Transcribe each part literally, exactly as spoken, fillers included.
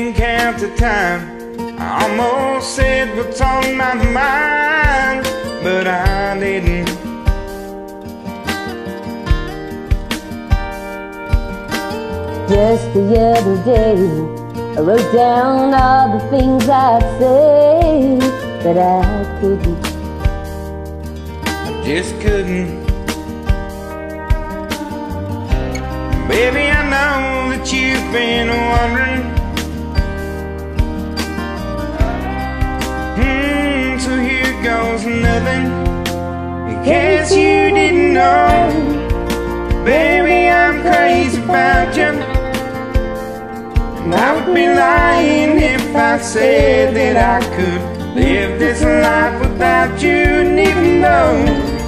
didn't count the time. I almost said what's on my mind, but I didn't. Just the other day, I wrote down all the things I'd say, but I couldn't. I just couldn't. Baby, I know that you've been wondering. Hmm, so here goes nothing. In case you didn't know, baby, I'm crazy about you. And I would be lying if I said that I could live this life without you. And even though,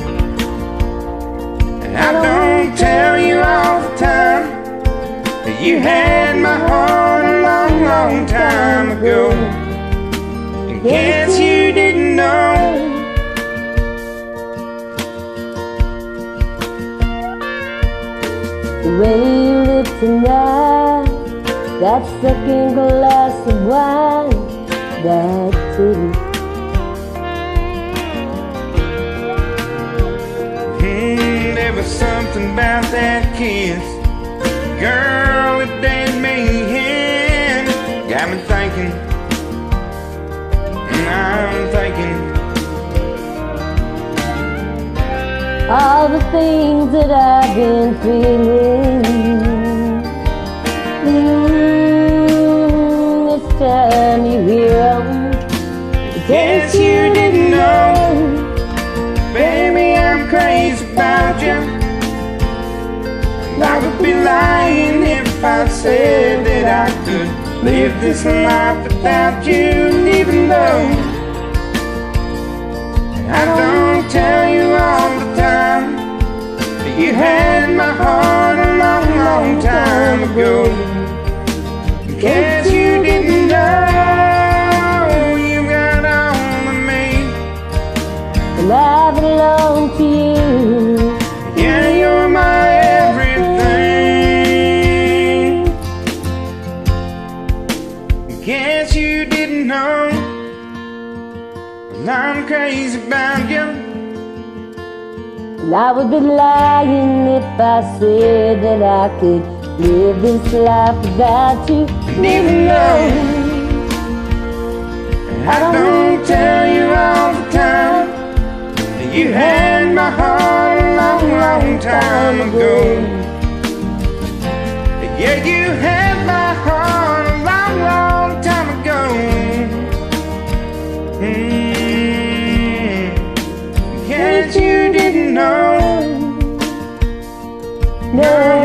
and I don't tell you all the time, that you had my heart a long, long time ago. In case you didn't know, the way you look tonight, that second glass of wine, that too. Hmm, there was something about that kiss, girl, it did me in. Got me thinking, and I'm thinking all the things that I've been feeling. Mm, it's time you hear them. In guess you didn't know, baby, I'm crazy about you. I would be lying if I said that I could live this life without you. And even though I don't tell you all the time that you had my heart a long, long time ago. In case you didn't know, you got on to me, and I belong to you. yeah, you're my guess you didn't know, well, I'm crazy about you. And I would be lying if I said that I could live this life without you. And even though I don't tell you all the time that you had my heart a long, long time ago. Yeah, you had my heart a long, long time ago. Mm, in case you didn't know, No.